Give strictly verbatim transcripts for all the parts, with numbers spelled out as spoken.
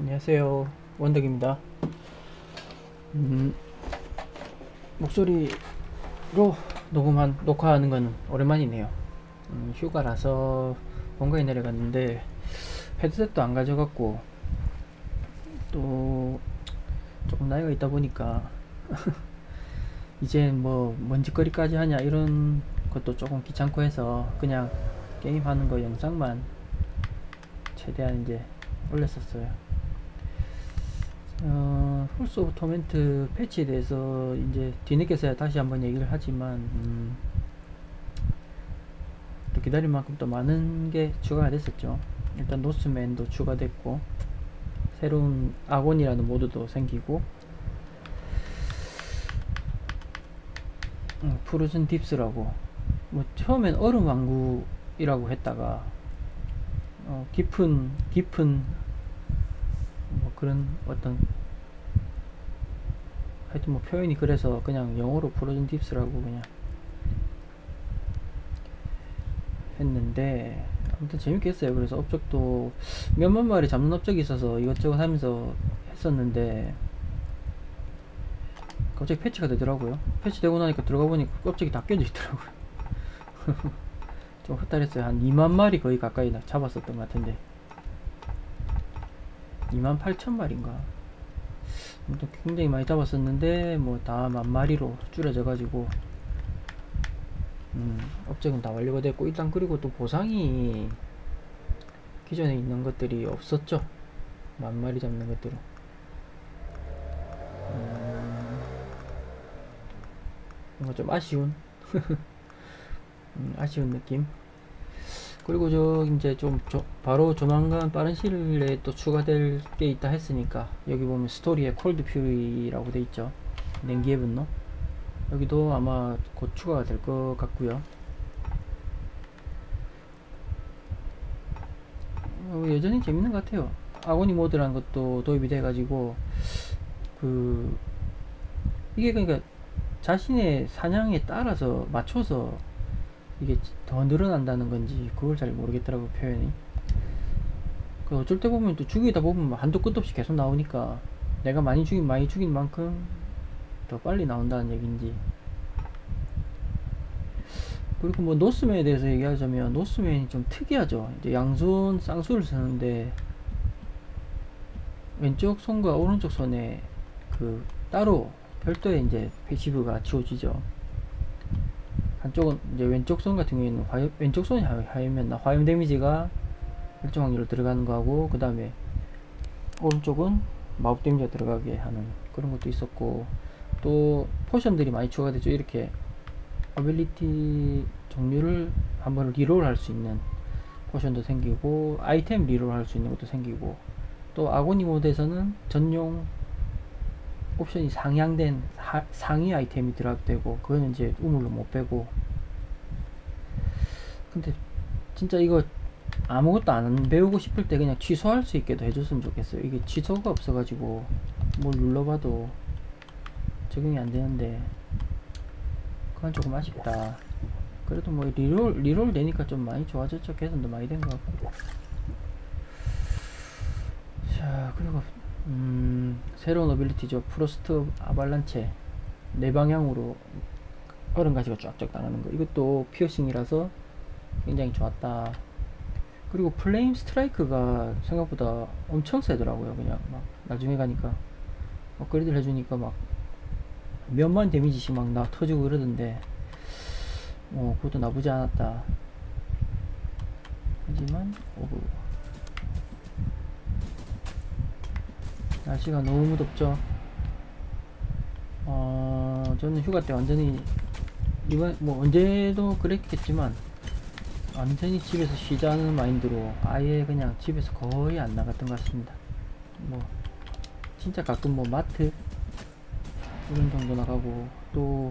안녕하세요. 원덕입니다. 음, 목소리로 녹음한, 녹화하는 건 오랜만이네요. 음, 휴가라서 본가에 내려갔는데 헤드셋도 안 가져갔고 또 조금 나이가 있다 보니까 이제 뭐 먼지거리까지 하냐 이런 것도 조금 귀찮고 해서 그냥 게임하는 거 영상만 최대한 이제 올렸었어요. 어, 홀스 오브 토멘트 패치에 대해서 이제 뒤늦게서야 다시 한번 얘기를 하지만 음, 또 기다릴 만큼 또 많은 게 추가가 됐었죠. 일단 노스맨도 추가됐고 새로운 아곤이라는 모드도 생기고 음, 프로즌 딥스라고 뭐 처음엔 얼음 왕국이라고 했다가 어, 깊은 깊은 뭐 그런 어떤 하여튼 뭐 표현이 그래서 그냥 영어로 프로즌 딥스라고 그냥 했는데 아무튼 재밌게 했어요. 그래서 업적도 몇만 마리 잡는 업적이 있어서 이것저것 하면서 했었는데 갑자기 패치가 되더라고요. 패치되고 나니까 들어가 보니까 업적이 다 깨져 있더라고요. 좀 헛다렸어요. 한 이만 마리 거의 가까이 잡았었던 것 같은데 이만 팔천 마리인가 굉장히 많이 잡았었는데 뭐 다 만 마리로 줄여져 가지고 음, 업적은 다 완료가 됐고 일단 그리고 또 보상이 기존에 있는 것들이 없었죠. 만 마리 잡는 것들은 음, 뭔가 좀 아쉬운 음, 아쉬운 느낌. 그리고 저 이제 좀 조, 바로 조만간 빠른 시일 내에 또 추가될 게 있다 했으니까 여기 보면 스토리에 콜드 퓨리라고 돼 있죠. 냉기의 분노. 여기도 아마 곧 추가가 될 것 같고요. 어, 여전히 재밌는 것 같아요. 아고니 모드라는 것도 도입이 돼 가지고 그 이게 그러니까 자신의 사냥에 따라서 맞춰서 이게 더 늘어난다는 건지 그걸 잘 모르겠더라고 표현이. 그 어쩔 때 보면 또 죽이다 보면 한도 끝도 없이 계속 나오니까 내가 많이 죽인 많이 죽인 만큼 더 빨리 나온다는 얘기인지. 그리고 뭐 노스맨에 대해서 얘기하자면 노스맨이 좀 특이하죠. 이제 양손 쌍수를 쓰는데 왼쪽 손과 오른쪽 손에 그 따로 별도의 이제 패시브가 지워지죠. 한쪽은 이제 왼쪽 손 같은 경우에는 화염, 왼쪽 손이 화염이었나 화염 데미지가 일정 확률로 들어가는 거하고 그 다음에 오른쪽은 마법 데미지가 들어가게 하는 그런 것도 있었고 또 포션들이 많이 추가되죠. 이렇게 어빌리티 종류를 한번 리롤 할 수 있는 포션도 생기고 아이템 리롤 할 수 있는 것도 생기고 또 아고니 모드에서는 전용 옵션이 상향된 하, 상위 아이템이 드랍되고 그거는 이제 우물로 못 빼고. 근데 진짜 이거 아무것도 안 배우고 싶을 때 그냥 취소할 수 있게도 해줬으면 좋겠어요. 이게 취소가 없어가지고 뭘 눌러봐도 적용이 안 되는데 그건 조금 아쉽다. 그래도 뭐 리롤 리롤 되니까 좀 많이 좋아졌죠. 개선도 많이 된 것 같고. 자 그리고 음, 새로운 어빌리티죠. 프로스트 아발란체. 네 방향으로 얼음가시가 쫙쫙 나가는 거. 이것도 피어싱이라서 굉장히 좋았다. 그리고 플레임 스트라이크가 생각보다 엄청 세더라고요. 그냥 막 나중에 가니까 업그레이드를 해주니까 막 몇만 데미지씩 막 나 터지고 그러던데 어 그것도 나쁘지 않았다. 하지만 오브 날씨가 너무 덥죠. 어 저는 휴가 때 완전히 이번 뭐 언제도 그랬겠지만 완전히 집에서 쉬자는 마인드로 아예 그냥 집에서 거의 안 나갔던 것 같습니다. 뭐 진짜 가끔 뭐 마트 이런 정도 나가고 또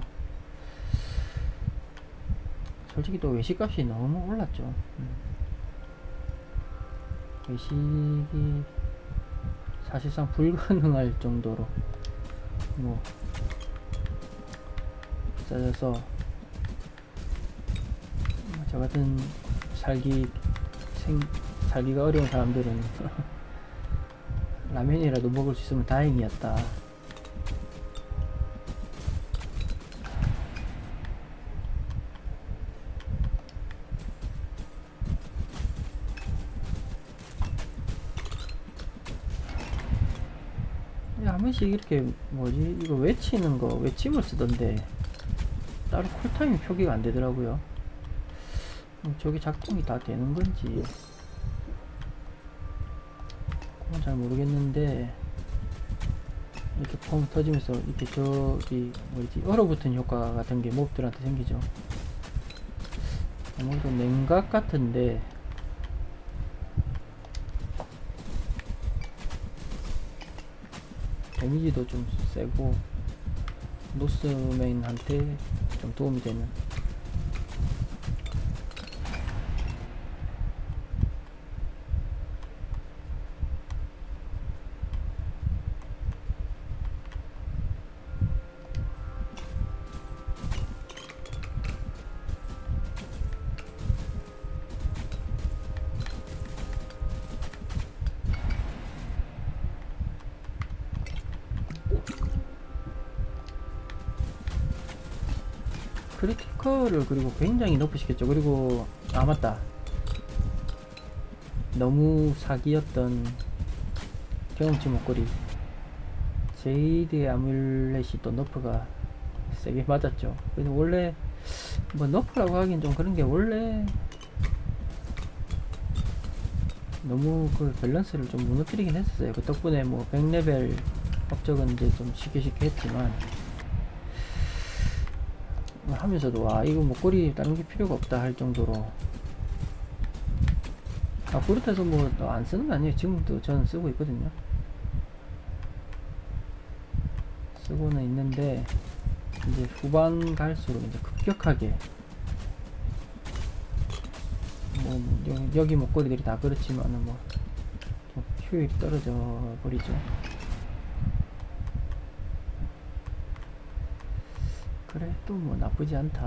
솔직히 또 외식값이 너무 올랐죠. 음. 외식이 사실상 불가능할 정도로 뭐 비싸져서 저 같은 살기 생, 살기가 어려운 사람들은 라면이라도 먹을 수 있으면 다행이었다. 한 번씩 이렇게 뭐지 이거 외치는 거 외침을 쓰던데 따로 쿨타임이 표기가 안 되더라고요. 저게 작동이 다 되는 건지 그건 잘 모르겠는데 이렇게 펑 터지면서 이렇게 저기 뭐지 얼어붙은 효과 같은 게 몹들한테 생기죠. 아무래도 냉각 같은데 데미지도 좀 세고 노스맨한테 좀 도움이 되는. 크리티컬을 그리고 굉장히 높으시겠죠. 그리고 아 맞다, 너무 사기였던 경험치 목걸이 제이드의 아뮬렛이 또 너프가 세게 맞았죠. 그래서 원래 뭐 너프라고 하긴 좀 그런게 원래 너무 그 밸런스를 좀 무너뜨리긴 했었어요. 그 덕분에 뭐 백 레벨 업적은 이제 좀 쉽게 쉽게 했지만 하면서도 아 이거 목걸이 다른 게 필요가 없다 할 정도로. 아 그렇다고 뭐 안 쓰는 거 아니에요. 지금도 저는 쓰고 있거든요. 쓰고는 있는데 이제 후반 갈수록 이제 급격하게 뭐 여기, 여기 목걸이들이 다 그렇지만은 뭐 효율이 떨어져 버리죠. 그래도 뭐 나쁘지 않다.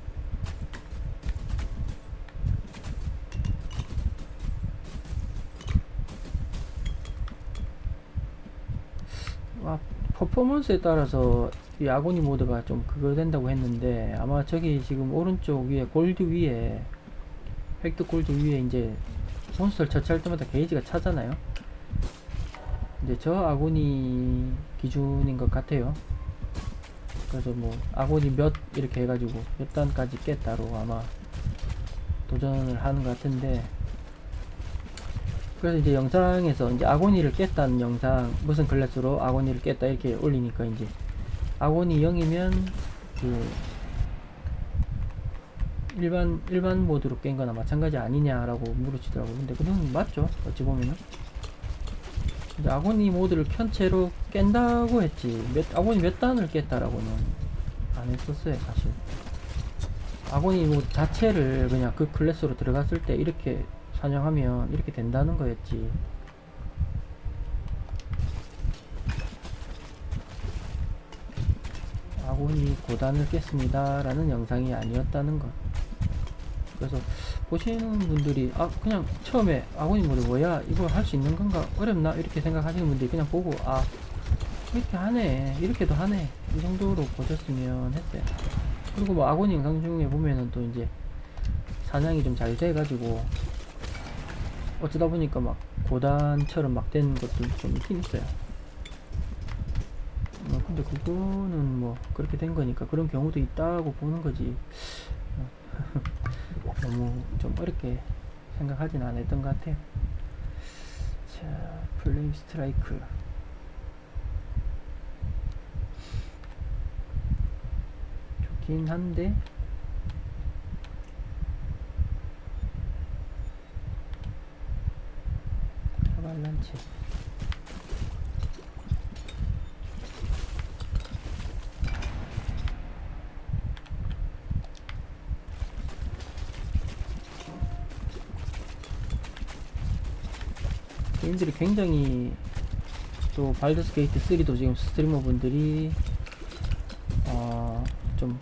아, 퍼포먼스에 따라서 이 아고니 모드가 좀 그거 된다고 했는데 아마 저기 지금 오른쪽 위에 골드 위에 획득 골드 위에 이제 몬스터를 처치할 때마다 게이지가 차잖아요. 이제 저 아고니 기준인 것 같아요. 그래서 뭐 아고니 몇 이렇게 해가지고 몇 단까지 깼다로 아마 도전을 하는 것 같은데, 그래서 이제 영상에서 이제 아고니를 깼다는 영상 무슨 클래스로 아고니를 깼다 이렇게 올리니까 이제 아고니 영이면 그 일반 일반 모드로 깬 거나 마찬가지 아니냐라고 물으시더라고요. 근데 그건 맞죠. 어찌 보면은 이제 아고니 모드를 켠 채로 깬다고 했지 몇, 아고니 몇 단을 깼다라고는 안 했었어요. 사실 아고니 모드 자체를 그냥 그 클래스로 들어갔을 때 이렇게 사냥하면 이렇게 된다는 거였지. 아고니 고단을 깼습니다 라는 영상이 아니었다는 것. 그래서 보시는 분들이 아 그냥 처음에 아고니 모드 뭐야 이거 할 수 있는 건가 어렵나 이렇게 생각하시는 분들이 그냥 보고 아 이렇게 하네 이렇게도 하네 이 정도로 보셨으면 했어요. 그리고 뭐 아고니 영상 중에 보면은 또 이제 사냥이 좀 잘 돼가지고 어쩌다 보니까 막 고단처럼 막 된 것도 좀 있긴 있어요. 어, 근데 그거는 뭐 그렇게 된 거니까 그런 경우도 있다고 보는 거지. 너무 좀 어렵게 생각하진 않았던 것 같아요. 자, 플레임 스트라이크. 좋긴 한데 아발란체 게임들이 굉장히 또 발더스 게이트 쓰리도 지금 스트리머 분들이 어 좀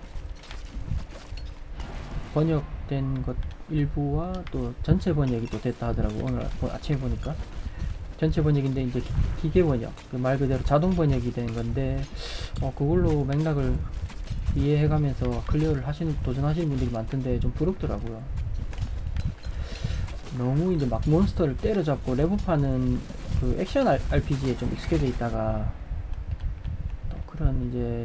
번역된 것 일부와 또 전체 번역이 또 됐다 하더라고. 오늘 아침에 보니까 전체 번역인데 이제 기, 기계 번역, 그 말 그대로 자동 번역이 되는 건데, 어, 그걸로 맥락을 이해해가면서 클리어를 하시는, 도전하시는 분들이 많던데 좀 부럽더라고요. 너무 이제 막 몬스터를 때려잡고 레벨업하는 그 액션 알피지에 좀 익숙해져 있다가 또 그런 이제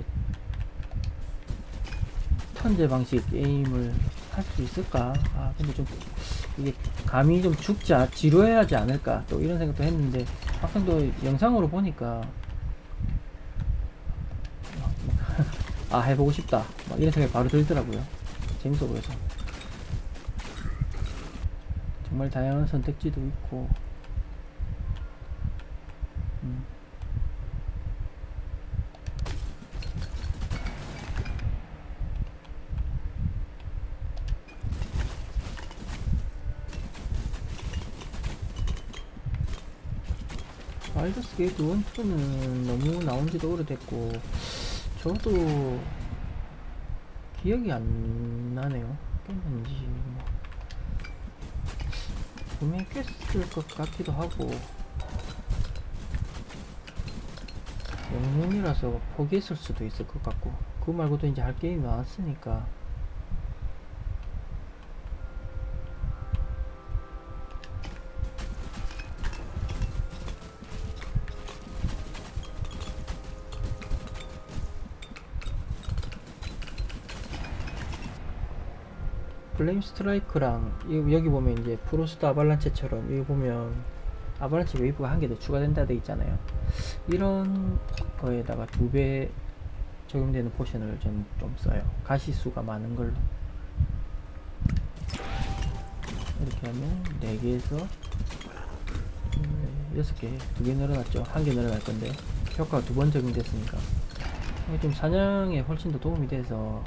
턴제 방식 게임을 할 수 있을까? 아 근데 좀 이게 감이 좀 죽지 않, 지루해하지 않을까? 또 이런 생각도 했는데 막상 또 영상으로 보니까 아 해보고 싶다 막 이런 생각이 바로 들더라고요. 재밌어 보여서. 정말 다양한 선택지도 있고 음. 바이러스 게이트 일, 이는 너무 나온지도 오래됐고 저도 기억이 안 나네요. 깼는지 뭐. 분명히 깼을 것 같기도 하고 영문이라서 포기했을 수도 있을 것 같고 그거 말고도 이제 할 게임이 많았으니까. 플레임 스트라이크랑 여기 보면 이제 프로스트 아발란체처럼 여기 보면 아발란체 웨이브가 한 개 더 추가된다 돼 있잖아요. 이런 거에다가 두 배 적용되는 포션을 좀, 좀 써요. 가시수가 많은 걸로. 이렇게 하면 네 개에서 여섯 개, 두 개 늘어났죠. 한 개 늘어날 건데 효과가 두 번 적용됐으니까 좀 사냥에 훨씬 더 도움이 돼서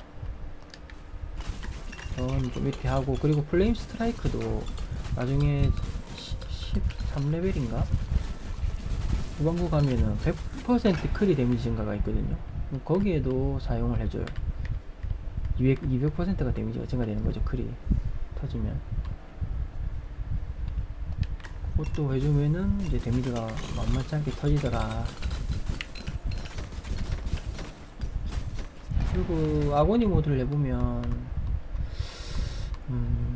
좀 이렇게 하고, 그리고 플레임 스트라이크도 나중에 십삼 레벨인가 후반부 가면은 백 퍼센트 크리 데미지 증가가 있거든요. 거기에도 사용을 해줘요. 이백, 이백 퍼센트가 데미지가 증가되는 거죠. 크리 터지면 그것도 해주면은 이제 데미지가 만만치 않게 터지더라. 그리고 아고니 모드를 해보면 음,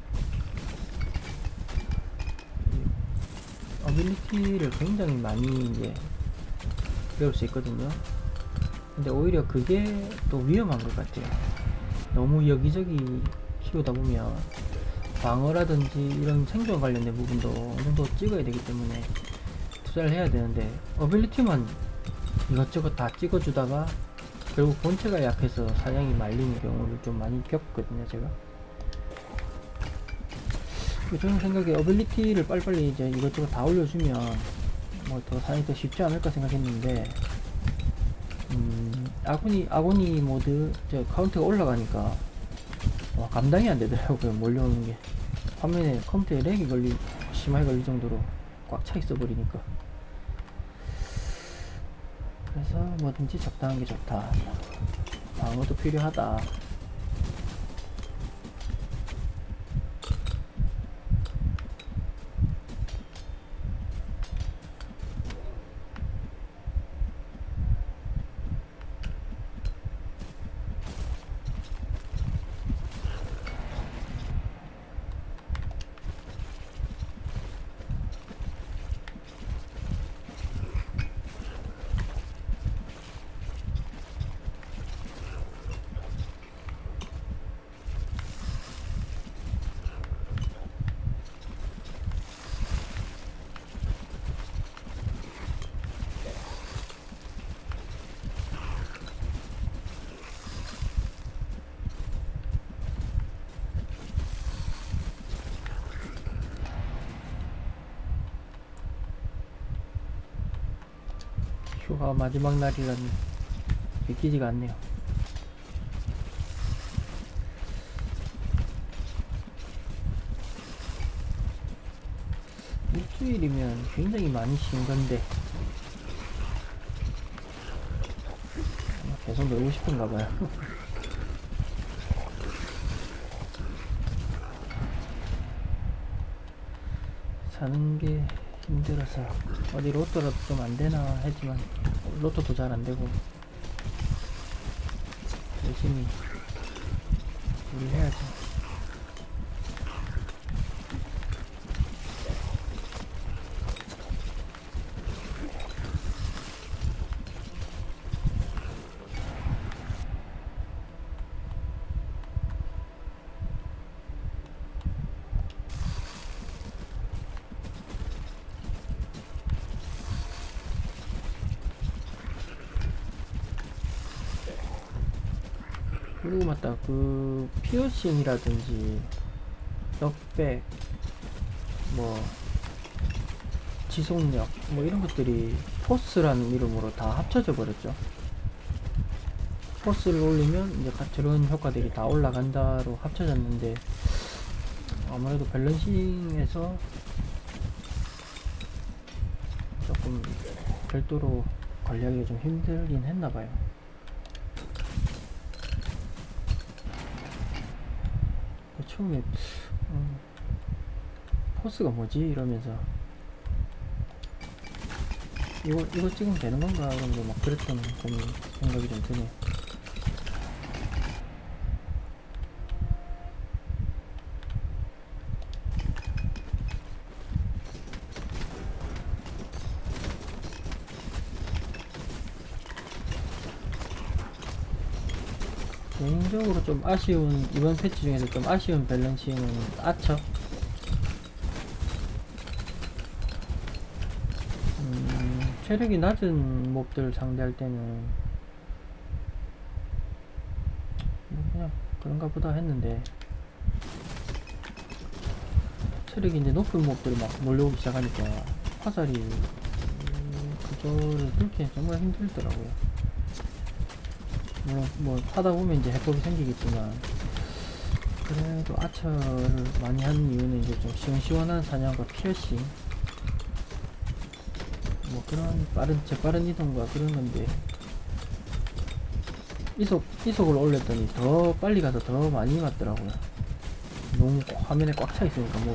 어빌리티를 굉장히 많이 이제 배울 수 있거든요. 근데 오히려 그게 또 위험한 것 같아요. 너무 여기저기 키우다 보면 방어라든지 이런 생존 관련된 부분도 어느 정도 찍어야 되기 때문에 투자를 해야 되는데, 어빌리티만 이것저것 다 찍어주다가 결국 본체가 약해서 사냥이 말리는 경우를 좀 많이 겪거든요, 제가. 저는 생각에 어빌리티를 빨리빨리 이제 이것저것 다 올려주면 뭐 더 사냥이 더 쉽지 않을까 생각했는데, 음, 아고니, 아고니 모드 저 카운트가 올라가니까 와, 감당이 안 되더라고요. 몰려오는 게. 화면에 컴퓨터에 렉이 걸리, 심하게 걸릴 정도로 꽉 차 있어 버리니까. 그래서 뭐든지 적당한 게 좋다. 방어도 필요하다. 휴가 마지막 날이라니 믿기지가 않네요. 일주일이면 굉장히 많이 쉰 건데 계속 놀고 싶은가 봐요. 사는 게 힘들어서 어디 로또라도 좀 안되나 했지만 로또도 잘 안되고 열심히 우리 해야죠. 그리고 맞다, 그 피어싱이라든지 넉백 뭐 지속력 뭐 이런 것들이 포스라는 이름으로 다 합쳐져 버렸죠. 포스를 올리면 이제 저런 효과들이 다 올라간다로 합쳐졌는데, 아무래도 밸런싱에서 조금 별도로 관리하기가 좀 힘들긴 했나봐요. 처음에 음, 포스가 뭐지? 이러면서 이거 이거 찍으면 되는 건가? 그러면서 막 그랬던 고민 생각이 좀 드네요. 개인적으로 좀 아쉬운, 이번 패치 중에서 좀 아쉬운 밸런싱은 아처. 음, 체력이 낮은 몹들을 상대할 때는 뭐 그냥 그런가 보다 했는데, 체력이 이제 높은 몹들이 막 몰려오기 시작하니까 화살이 음, 그거를 뚫기엔 정말 힘들더라고요. 물론 뭐 하다 보면 이제 해법이 생기겠지만, 그래도 아처를 많이 하는 이유는 이제 좀 시원시원한 사냥과 피어싱, 뭐 그런 빠른 재빠른 이동과 그런 건데, 이속 이속을 올렸더니 더 빨리 가서 더 많이 맞더라고요. 너무 화면에 꽉 차 있으니까 뭐,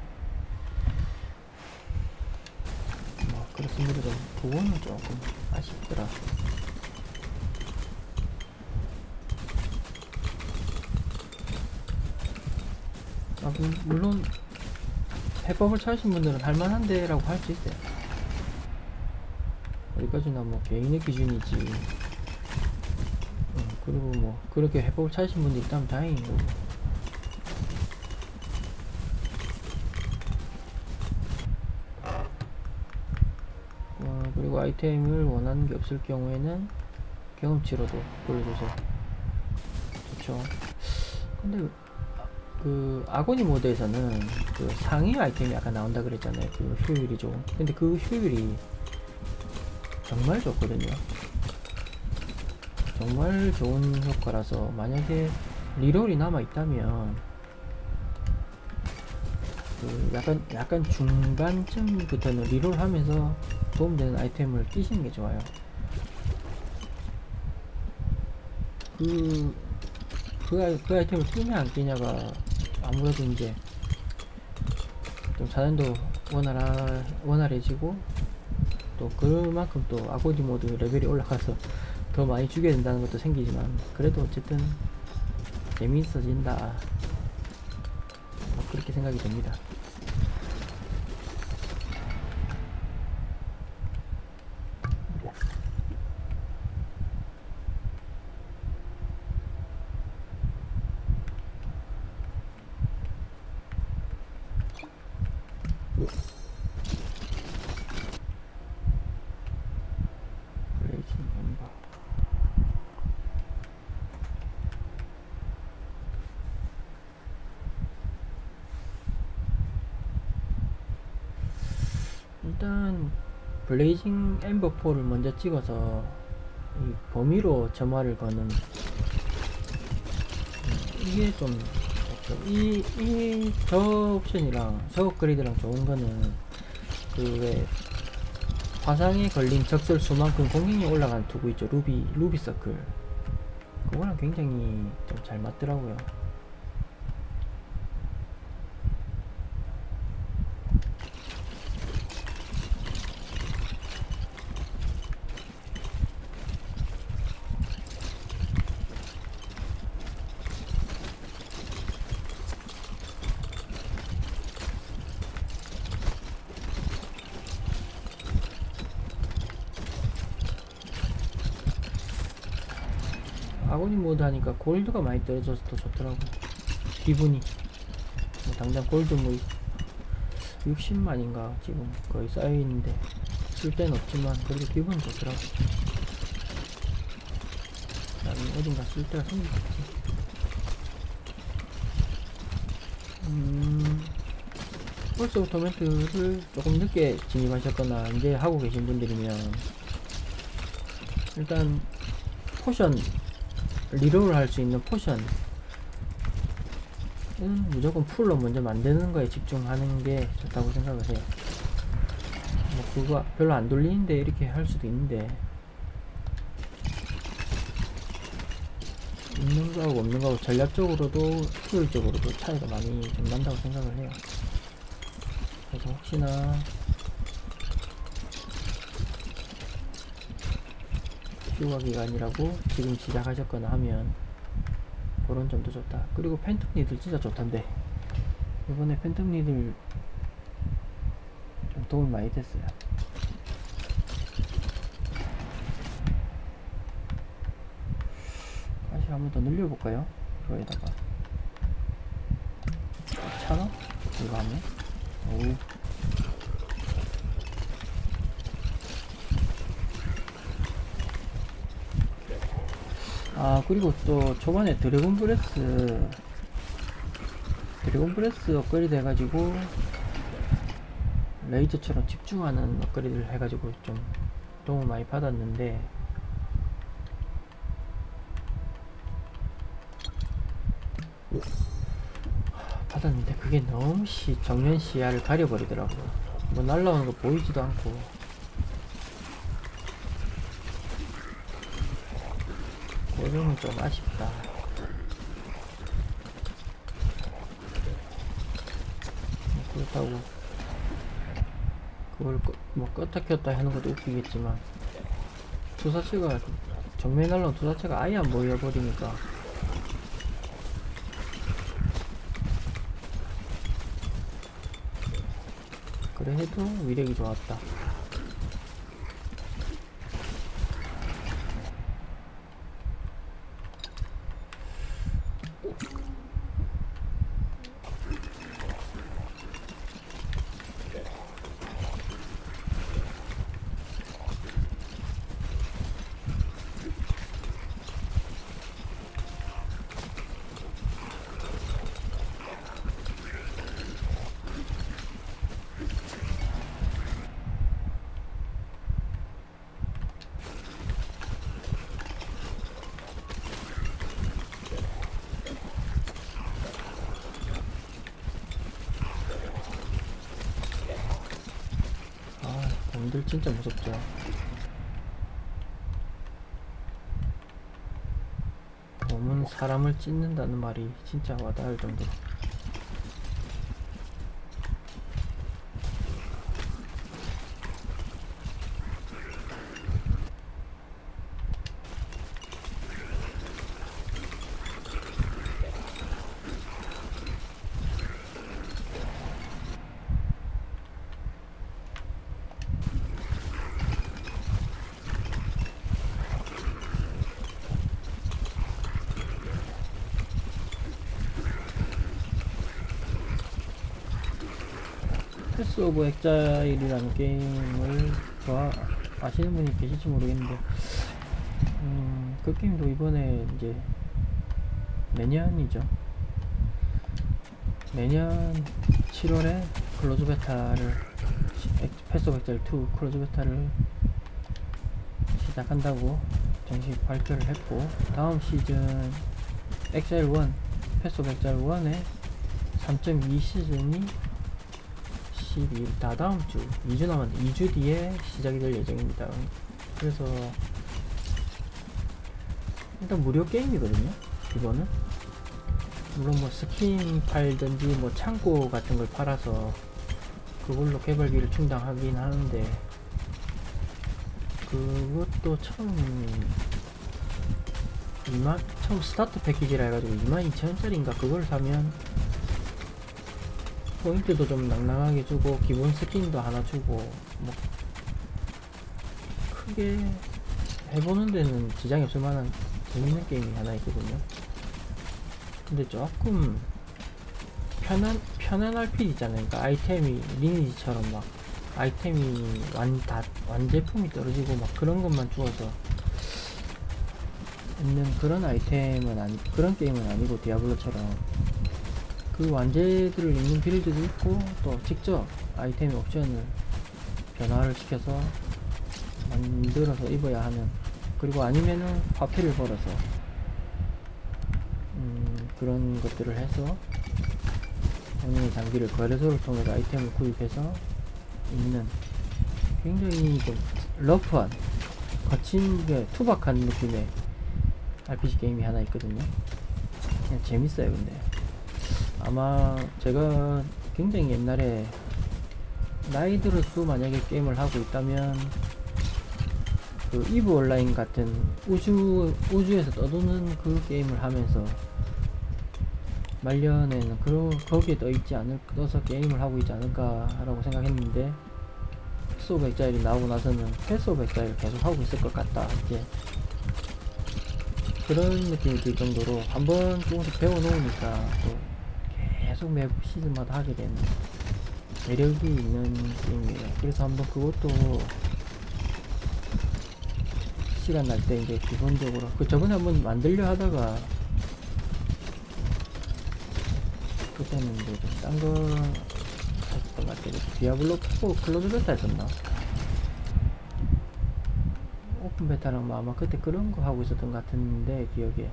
뭐 그렇습니다. 좀 그거는 조금 아쉽더라. 아, 물론 해법을 찾으신 분들은 할만한데 라고 할 수 있어요. 어디까지나 뭐 개인의 기준이지. 어, 그리고 뭐 그렇게 해법을 찾으신 분들이 있다면 다행인 거고. 어, 그리고 아이템을 원하는 게 없을 경우에는 경험치로도 보여줘서 좋죠. 근데 그 아고니 모드에서는 그 상위 아이템이 약간 나온다 그랬잖아요. 그 효율이 좋은. 근데 그 효율이 정말 좋거든요. 정말 좋은 효과라서, 만약에 리롤이 남아 있다면 그 약간 약간 중반쯤부터는 리롤 하면서 도움되는 아이템을 끼시는 게 좋아요. 그, 그, 아이, 그 아이템을 끼냐 안 끼냐가 아무래도 이제 좀 자연도 원활하, 원활해지고, 또 그만큼 또 아고니 모드 레벨이 올라가서 더 많이 죽여야 된다는 것도 생기지만, 그래도 어쨌든 재미있어진다, 뭐 그렇게 생각이 됩니다. 일단 블레이징 엠버 포를 먼저 찍어서 이 범위로 점화를 거는, 음, 이게 좀 이 이 저 옵션이랑 저 업그레이드랑 좋은 거는, 그 왜 화상에 걸린 적설 수만큼 공격이 올라가는 투구 있죠. 루비 루비 서클. 그거랑 굉장히 좀 잘 맞더라고요. 아고니 모드 하니까 골드가 많이 떨어져서 더 좋더라고. 기분이 뭐 당장 골드 뭐 육십만인가 지금 거의 쌓여있는데 쓸 데는 없지만 그래도 기분은 좋더라고. 나는 어딘가 쓸 데가 생기겠지. 음, 벌써 오토매트를 조금 늦게 진입하셨거나 이제 하고 계신 분들이면 일단 포션 리롤 할 수 있는 포션 음, 무조건 풀로 먼저 만드는 거에 집중하는 게 좋다고 생각을 해요. 뭐 그거 별로 안 돌리는데 이렇게 할 수도 있는데 있는 거하고 없는 거하고 전략적으로도 효율적으로도 차이가 많이 좀 난다고 생각을 해요. 그래서 혹시나 휴가 기간이라고 지금 시작하셨거나 하면 그런 점도 좋다. 그리고 팬텀 니들 진짜 좋던데 이번에 팬텀 니들 좀 도움이 많이 됐어요. 다시 한번 더 늘려볼까요? 이거에다가 천원? 이거 하면 오우. 아 그리고 또 초반에 드래곤 브레스 드래곤 브레스 업그레이드 해가지고 레이저처럼 집중하는 업그레이드를 해가지고 좀 도움을 많이 받았는데 받았는데 그게 너무 시, 정면 시야를 가려버리더라고. 뭐 날라오는 거 보이지도 않고 그 점은 좀 아쉽다. 그렇다고 그걸 끄, 뭐 껐다 켰다 하는 것도 웃기겠지만 투사체가 정면에 날라온 투사체가 아예 안 보여버리니까 그래 해도 위력이 좋았다. 놈들 진짜 무섭죠. 놈은 사람을 찢는다는 말이 진짜 와닿을 정도로. 패스 오브 엑자일이라는 게임을 좋아 아시는 분이 계실지 모르겠는데, 음, 그 게임도 이번에 이제 내년이죠. 내년 칠월에 클로즈 베타를 패스 오브 엑자일 투 클로즈 베타를 시작한다고 정식 발표를 했고, 다음 시즌 엑자일 원 패스 오브 엑자일 원의 삼 점 이 시즌이 십이 일 다 다음 주 이 주 남았는데 이 주 뒤에 시작이 될 예정입니다. 그래서 일단 무료 게임이거든요. 이거는 물론 뭐 스킨 팔든지 뭐 창고 같은 걸 팔아서 그걸로 개발비를 충당하긴 하는데, 그것도 처음 이만 처음 스타트 패키지라 해가지고 이만 이천 원짜리인가 그걸 사면 포인트도 좀 낭낭하게 주고 기본 스킨도 하나 주고 뭐 크게 해보는 데는 지장이 없을 만한 재밌는 게임이 하나 있거든요. 근데 조금 편한 편한 알피지 있잖아요. 그러니까 아이템이 리니지처럼 막 아이템이 완 다 완제품이 떨어지고 막 그런 것만 주어서 있는 그런 아이템은 아니 그런 게임은 아니고, 디아블로처럼 그 완제들을 입는 빌드도 있고, 또 직접 아이템 옵션을 변화를 시켜서 만들어서 입어야 하는, 그리고 아니면은 화폐를 벌어서 음, 그런 것들을 해서 본인의 장비를 거래소를 통해서 아이템을 구입해서 입는, 굉장히 좀 러프한, 거친 게 투박한 느낌의 알피지 게임이 하나 있거든요. 그냥 재밌어요. 근데 아마 제가 굉장히 옛날에 나이 들어서 만약에 게임을 하고 있다면 그 이브 온라인 같은 우주 우주에서 떠도는 그 게임을 하면서 말년에는 그 거기에 떠 있지 않을 떠서 게임을 하고 있지 않을까라고 생각했는데, 패스 오브 엑자일이 나오고 나서는 패스 오브 엑자일을 계속 하고 있을 것 같다, 이제 그런 느낌이 들 정도로 한번 조금씩 배워 놓으니까 또 계속 매 시즌마다 하게 되는 매력이 있는 게임이에요. 그래서 한번 그것도 시간 날 때 이제 기본적으로, 그 저번에 한번 만들려 하다가 그때는 이제 딴 거 했었던 것 같아요. 디아블로 사 클로즈 베타 했었나? 오픈 베타랑 뭐 아마 그때 그런 거 하고 있었던 것 같은데, 기억에.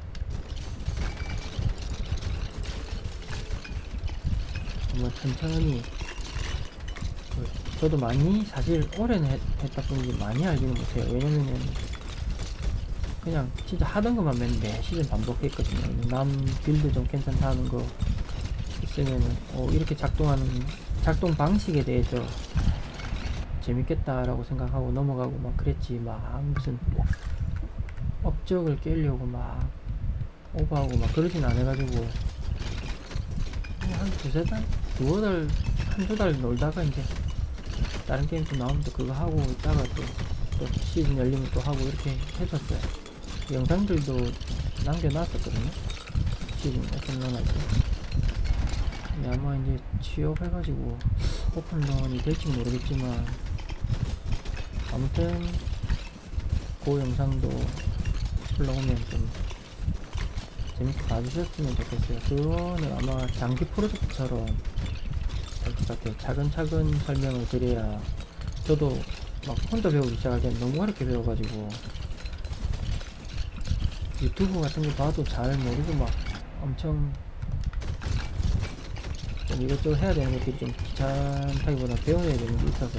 뭐 천천히, 그 저도 많이 사실 오래는 했, 했다 뿐이지 많이 알지는 못해요. 왜냐면은 그냥 진짜 하던 것만 맨 매 시즌 반복했거든요. 남 빌드 좀 괜찮다 하는 거 있으면은 어 이렇게 작동하는 작동 방식에 대해서 재밌겠다라고 생각하고 넘어가고 막 그랬지, 막 무슨 업적을 깨려고 막 오버하고 막 그러진 안 해가지고 한 두세 달? 두어 달, 한두 달 놀다가 이제 다른 게임 좀 나오면 또 그거 하고 있다가 또, 또 시즌 열리면 또 하고 이렇게 했었어요. 영상들도 남겨놨었거든요. 시즌 오픈런 할 때. 근데 아마 이제 취업해가지고 오픈런이 될지 모르겠지만, 아무튼 그 영상도 올라오면 좀 재밌게 봐주셨으면 좋겠어요. 그거는 아마 장기 프로젝트처럼 될 것 같아요. 차근차근 설명을 드려야, 저도 막 혼자 배우기 시작할 때는 너무 어렵게 배워가지고 유튜브 같은 거 봐도 잘 모르고 막 엄청 좀 이것저것 해야 되는 것들이 좀 귀찮다기보다 배워야 되는 게 있어서,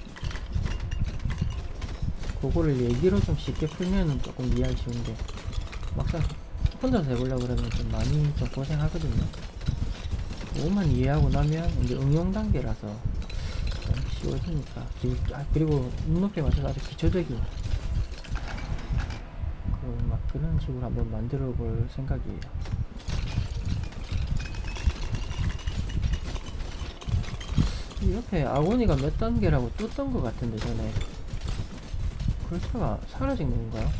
그거를 얘기로 좀 쉽게 풀면은 조금 이해하기 쉬운데 막상 혼자서 해보려고 그러면 좀 많이 좀 고생하거든요. 그것만 이해하고 나면 이제 응용 단계라서 좀 쉬워지니까. 아, 그리고 눈높이에 맞춰서 아주 기초적인 그 막 그런 식으로 한번 만들어 볼 생각이에요. 이 옆에 아고니가 몇 단계라고 떴던 것 같은데 전에 글자가 사라진 건가요?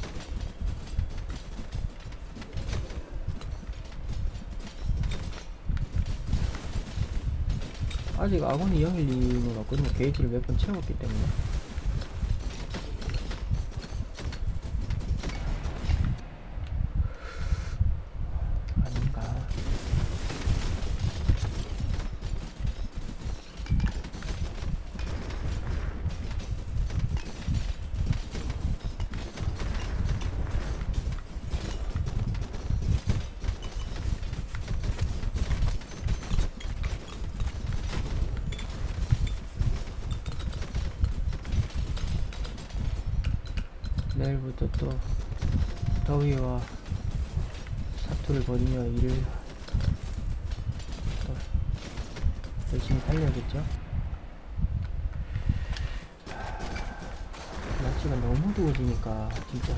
아직 아고니 영, 일, 이는 없거든요. 게이지를 몇 번 채웠기 때문에. 아닌가. 내일부터 또 더위와 사투를 벌이며 일을 또 열심히 달려야겠죠. 날씨가 너무 더워지니까 진짜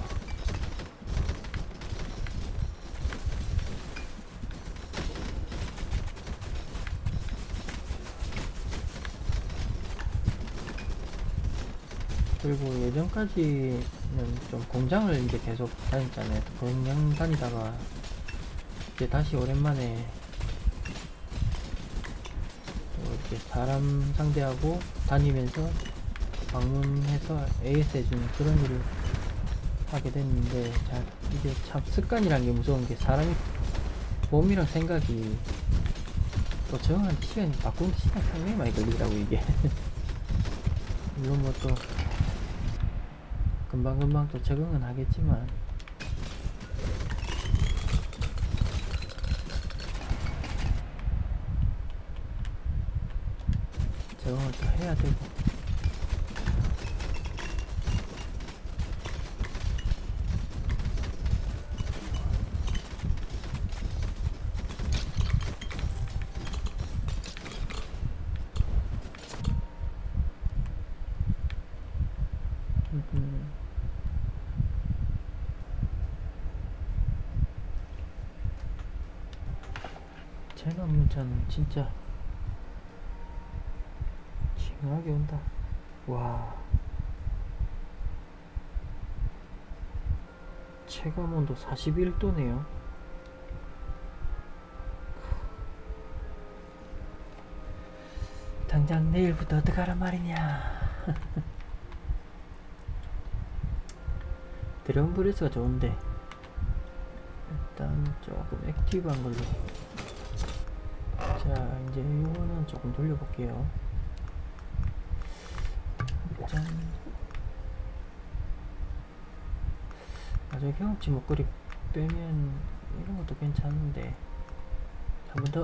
그리고 예전까지는 좀 공장을 이제 계속 다녔잖아요. 공장 다니다가 이제 다시 오랜만에 또 이렇게 사람 상대하고 다니면서 방문해서 에이에스 해주는 그런 일을 하게 됐는데, 자, 이게 참 습관이란 게 무서운 게, 사람이 몸이랑 생각이 또 적응하는 시간이, 바꾸는 시간이 상당히 많이 걸리더라고 이게. 물론 뭐 또 금방금방 또 적응은 하겠지만, 적응을 또 해야 되고. 음. 재난 문자는 진짜 징하게 온다. 와, 체감온도 사십일 도네요 당장 내일부터 어떡하란 말이냐. 드래곤 브레스가 좋은데 일단 조금 액티브한 걸로. 자, 이제 이거는 조금 돌려볼게요. 짠. 나중에 경험치 목걸이 빼면 이런 것도 괜찮은데, 한 번 더.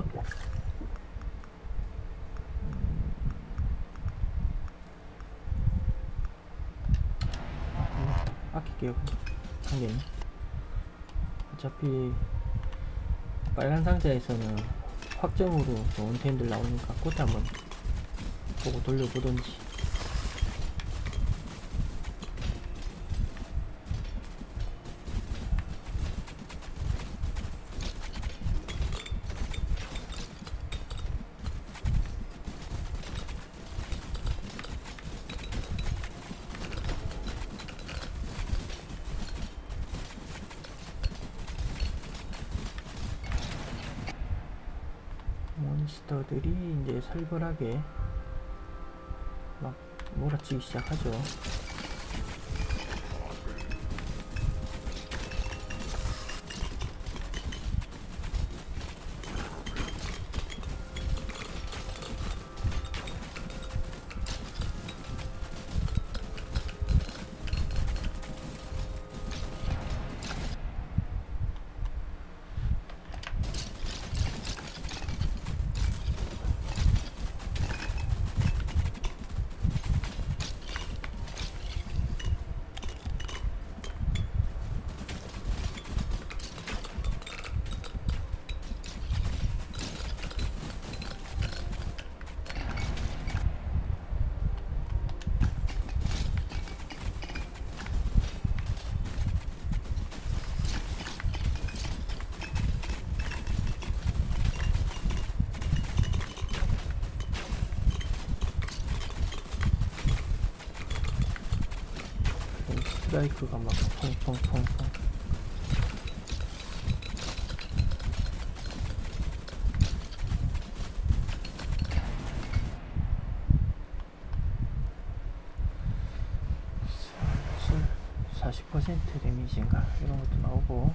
음. 아낄게요. 한 개는 어차피 빨간 상자에서는 확정으로 좋은 템들 나오니까 그때 한번 보고 돌려보던지. 몬스터들이 이제 살벌하게 막 몰아치기 시작하죠. 스트라이크가 막 퐁퐁퐁퐁. 사십 퍼센트 데미지인가 이런 것도 나오고.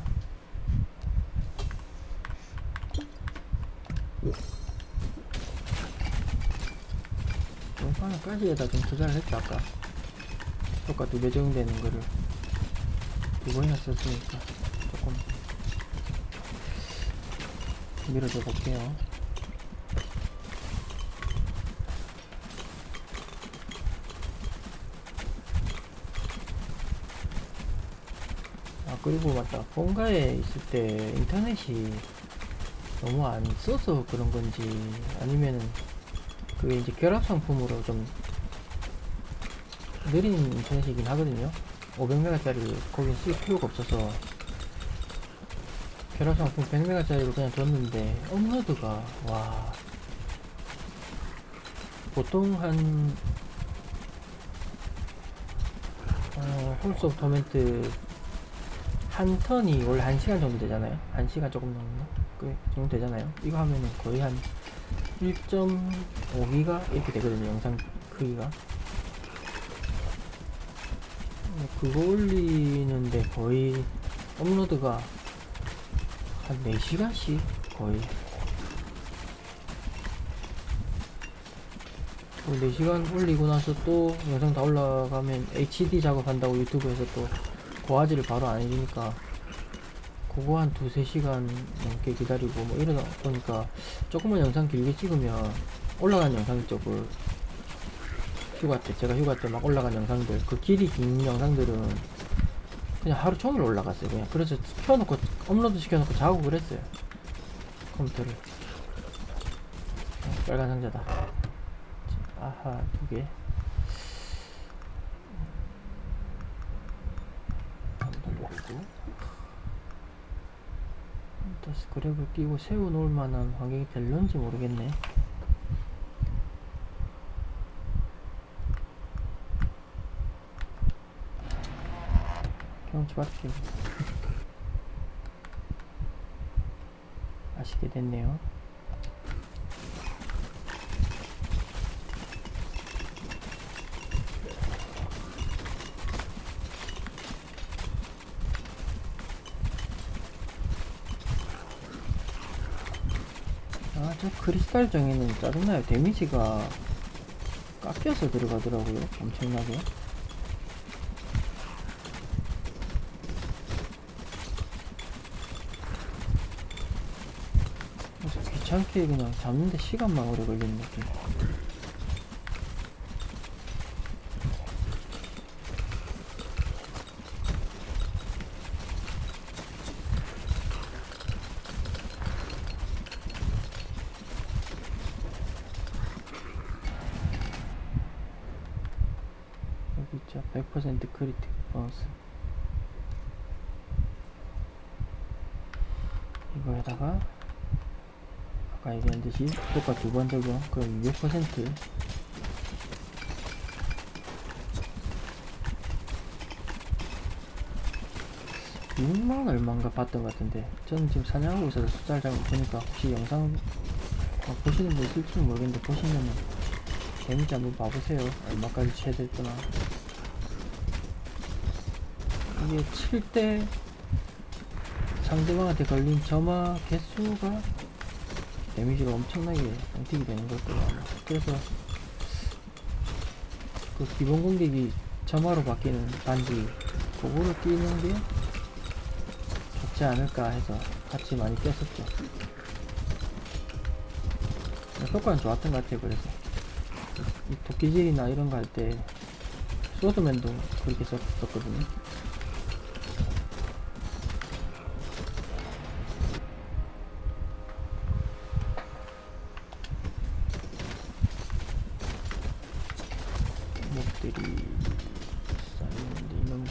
용광까지에다 좀 투자를 했죠. 아까 효과 두 배 적용되는 거를 두 번이나 썼으니까 조금 밀어줘 볼게요. 아, 그리고 맞다, 본가에 있을 때 인터넷이 너무 안 써서 그런 건지 아니면은 그게 이제 결합 상품으로 좀 느린 인터넷이긴 하거든요. 오백 메가짜리 거긴 쓸 필요가 없어서 결합 상품 백 메가짜리로 그냥 뒀는데 업로드가 와, 보통 한 어, 홀스 오브 토멘트 한 턴이 원래 한 시간 정도 되잖아요. 한 시간 조금 넘나? 그 정도 되잖아요. 이거 하면은 거의 한 일 점 오 기가 이렇게 되거든요. 영상 크기가. 그거 올리는데 거의 업로드가 한 네 시간씩 거의 네 시간 올리고 나서 또 영상 다 올라가면 에이치디 작업한다고 유튜브에서 또 고화질을 바로 안 해주니까 그거 한 두세 시간 넘게 기다리고 뭐 이러다 보니까 조금만 영상 길게 찍으면 올라간 영상 있죠. 그 휴가 때 제가 휴가 때 막 올라간 영상들, 그 길이 긴 영상들은 그냥 하루 종일 올라갔어요. 그냥 그래서 켜놓고 업로드 시켜놓고 자고 그랬어요. 컴퓨터를. 어, 빨간 상자다. 아하, 두 개. 누르고 다시 그랩을 끼고 세워 놓을 만한 환경이 될런지 모르겠네. 경치 받게 아시게 됐네요. 아, 저 크리스탈 정에는 짜증나요. 데미지가 깎여서 들어가더라고요. 엄청나게. 그래서 귀찮게 그냥 잡는데 시간만 오래 걸리는 느낌. 여기 있죠. 백 퍼센트 크리틱 보너스. 이거에다가 아까 얘기한듯이 효과 두 번 적용. 그럼 이백 퍼센트. 육만 얼마인가 봤던 것 같은데, 저는 지금 사냥하고 있어서 숫자를 잘 못보니까 혹시 영상 어, 보시는 분 있을지는 모르겠는데 보시면은 데미지 한번 봐보세요. 얼마까지 채됐구나. 이게 칠 때 상대방한테 걸린 점화 개수가 데미지가 엄청나게 엉튀기 되는 걸 거예요 아마. 그래서 그 기본 공격이 점화로 바뀌는 반지 그거를 끼는 게 좋지 않을까 해서 같이 많이 꼈었죠. 효과는 좋았던 것 같아요. 그래서 이 도끼질이나 이런 거 할 때 소드맨도 그렇게 썼었거든요. 목들이 쌓이는데 이놈.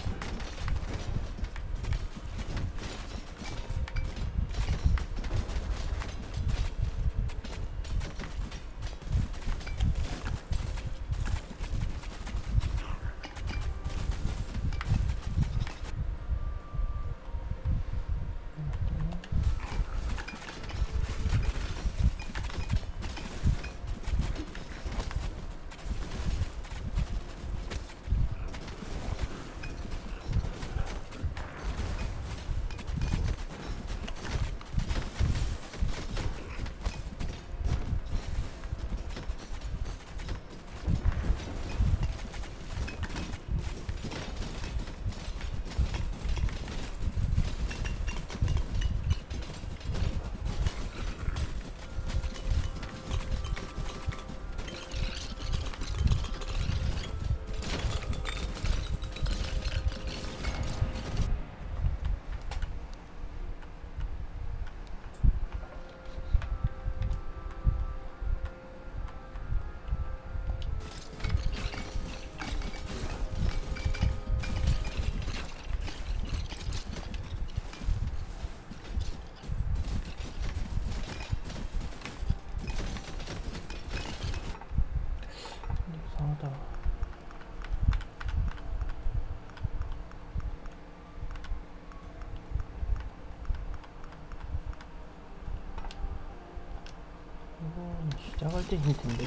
시작할 때 힘든데.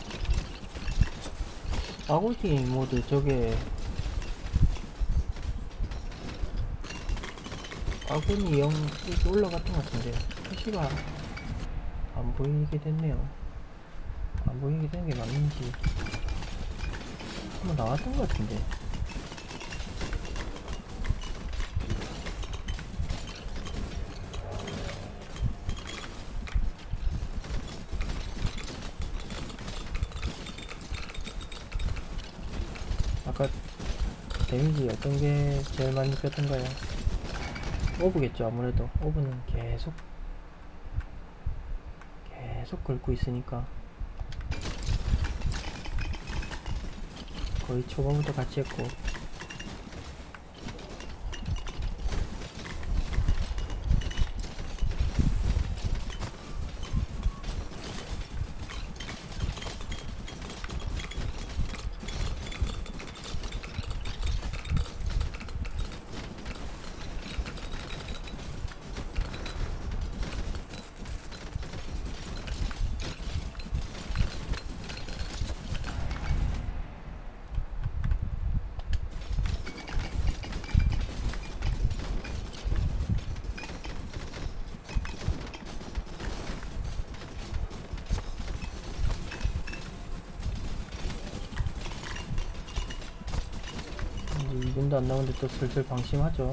아고지 모드 저게 아군이 영 이렇게 올라갔던 것 같은데 표시가 안 보이게 됐네요. 안 보이게 된 게 맞는지 한번 나왔던 것 같은데. 아까 데미지 어떤 게 제일 많이 뺐던가요? 오브겠죠. 아무래도 오브는 계속 계속 긁고 있으니까 거의 초반부터 같이 했고. 이 분도 안 나오는데 또 슬슬 방심하죠.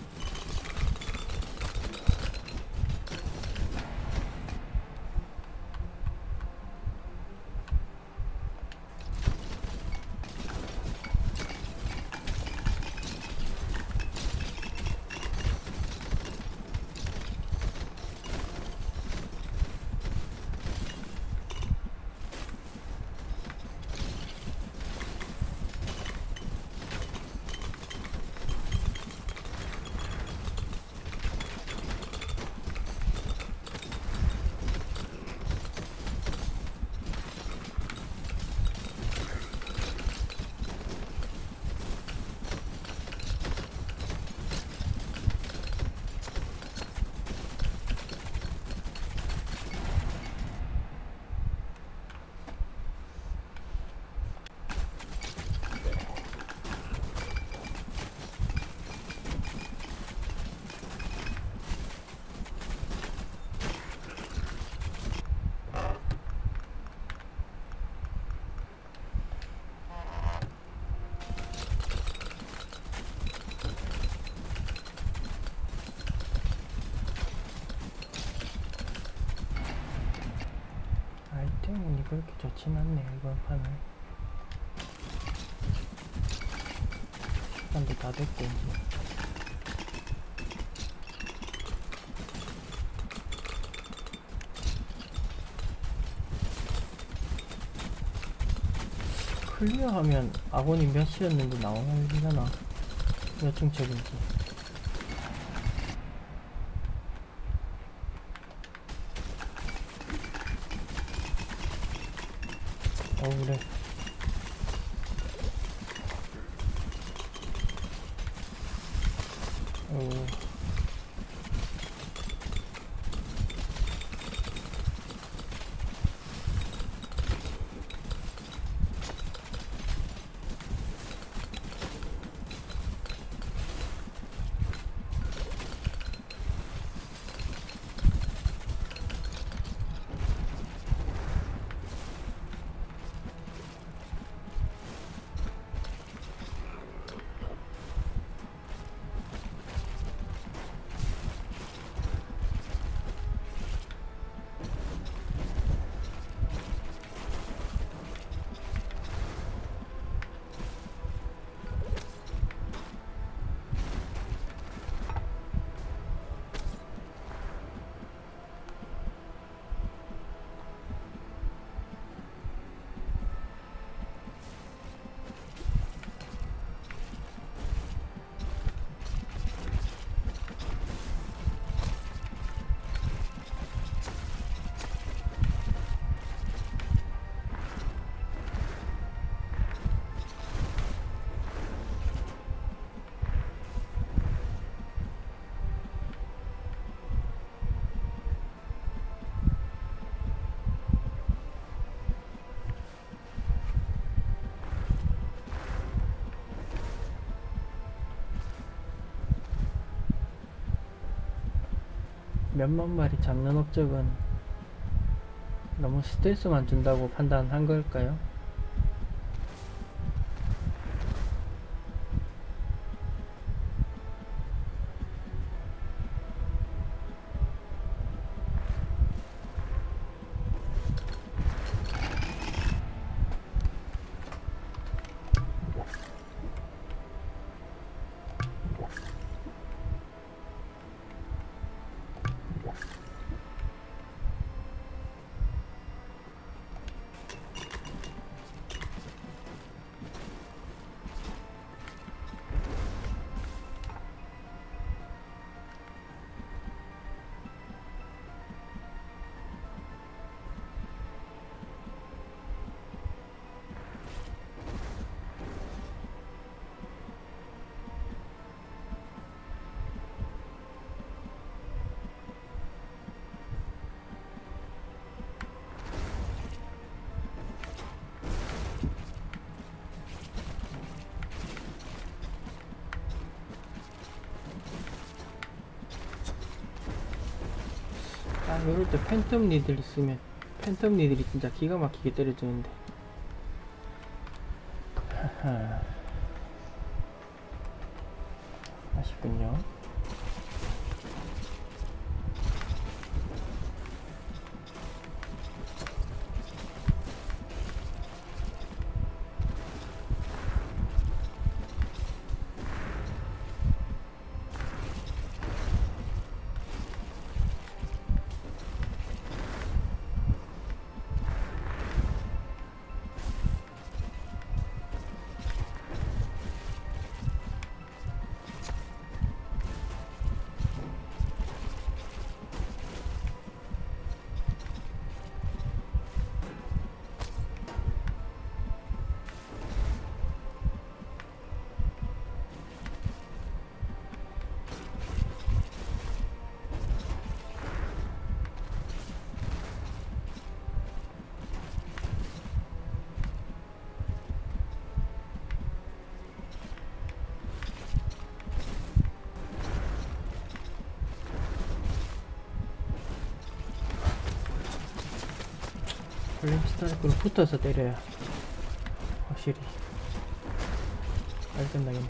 아이템이 그렇게 좋진 않네 이번 판은. 시간도 다 됐고 이제. 클리어하면 아군이 몇이었는지 나오려나? 몇 중첩인지. 어 그래. 어. 몇만 마리 잡는 업적은 너무 스트레스만 준다고 판단한 걸까요? 아, 이럴 때 팬텀 니들 있으면 팬텀 니들이 진짜 기가 막히게 때려주는데. 하하. 아쉽군요. 블랙스타이크로 붙어서 때려야 확실히 잘 된다겠네.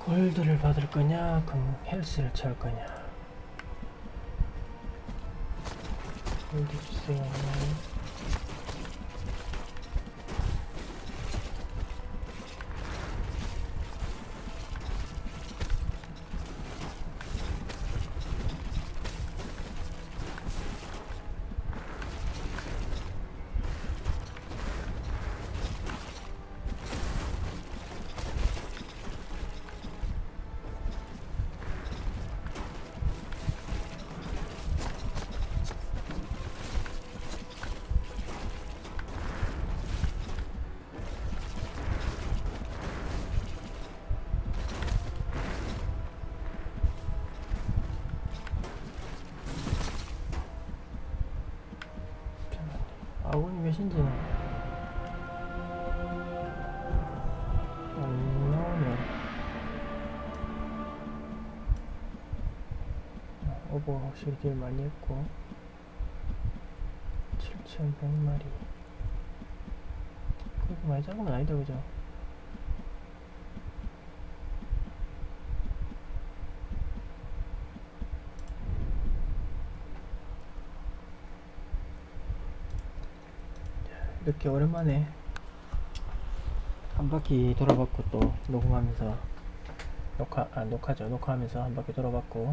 골드를 받을 거냐, 그럼 헬스를 채울 거냐. 골드 주세요. 아군이 몇인지는 안 나오네. 오버 확실히 딜 많이 했고 칠천백 마리 그렇게 많이 잡은 건 아니다 그죠? 이렇게 오랜만에 한 바퀴 돌아봤고 또 녹음하면서 녹화, 아 녹화죠 녹화하면서 한 바퀴 돌아봤고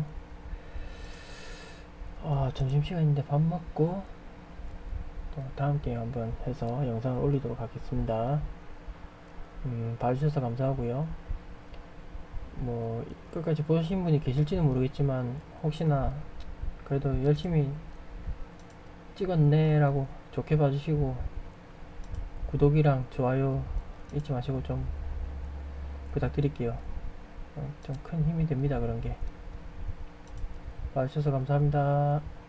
아 점심시간인데 밥 먹고 또 다음 게임 한번 해서 영상을 올리도록 하겠습니다. 음, 봐주셔서 감사하고요. 뭐 끝까지 보신 분이 계실지는 모르겠지만 혹시나 그래도 열심히 찍었네 라고 좋게 봐주시고 구독이랑 좋아요 잊지 마시고 좀 부탁드릴게요. 어, 좀 큰 힘이 됩니다 그런게. 봐주셔서 감사합니다.